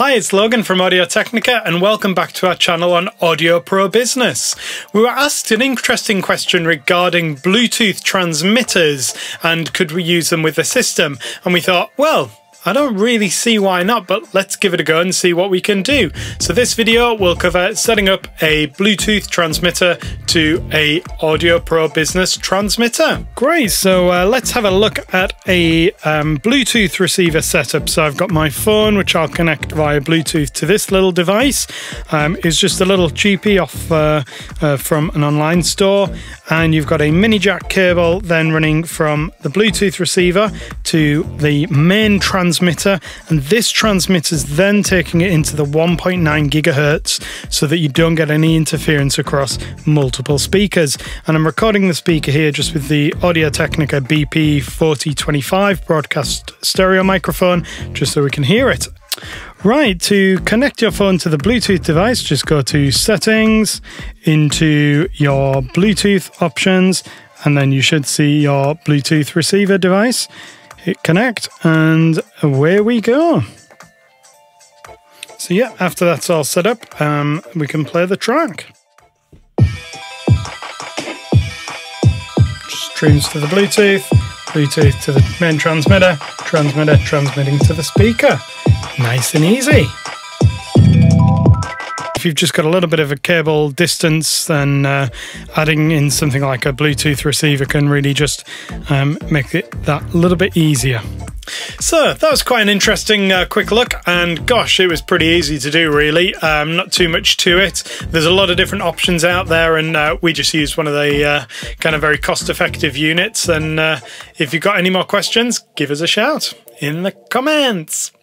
Hi, it's Logan from Audio Technica and welcome back to our channel on Audio Pro Business. We were asked an interesting question regarding Bluetooth transmitters and could we use them with the system, and we thought, well, I don't really see why not, but let's give it a go and see what we can do. So this video will cover setting up a Bluetooth transmitter to a Audio Pro Business transmitter. Great, so let's have a look at a Bluetooth receiver setup. So I've got my phone, which I'll connect via Bluetooth to this little device. It's just a little cheapie off from an online store. And you've got a mini jack cable then running from the Bluetooth receiver to the main transmitter, and this transmitter is then taking it into the 1.9 gigahertz so that you don't get any interference across multiple speakers. And I'm recording the speaker here just with the Audio Technica BP4025 broadcast stereo microphone just so we can hear it. Right, to connect your phone to the Bluetooth device, just go to Settings, into your Bluetooth options, and then you should see your Bluetooth receiver device. Hit connect, and away we go. So yeah, after that's all set up, we can play the track. Streams to the Bluetooth, Bluetooth to the main transmitter, transmitter transmitting to the speaker. Nice and easy. If you've just got a little bit of a cable distance, then adding in something like a Bluetooth receiver can really just make it that little bit easier. So that was quite an interesting quick look, and gosh, it was pretty easy to do really. Not too much to it. There's a lot of different options out there, and we just used one of the kind of very cost-effective units. And if you've got any more questions, give us a shout in the comments.